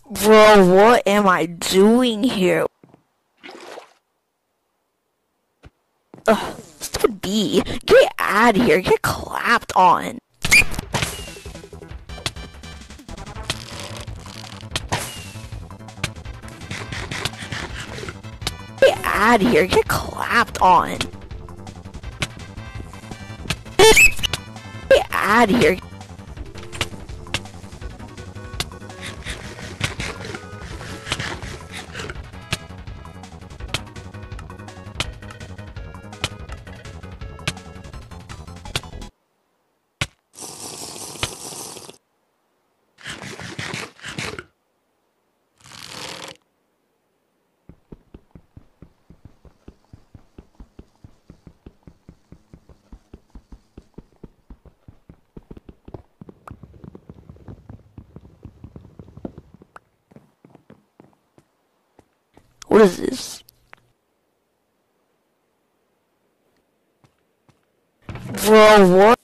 Bro, what am I doing here? Ugh, stupid bee. Get out of here. Get clapped on. Get out of here. Get clapped on. Get out of here. What is this? Bro, what?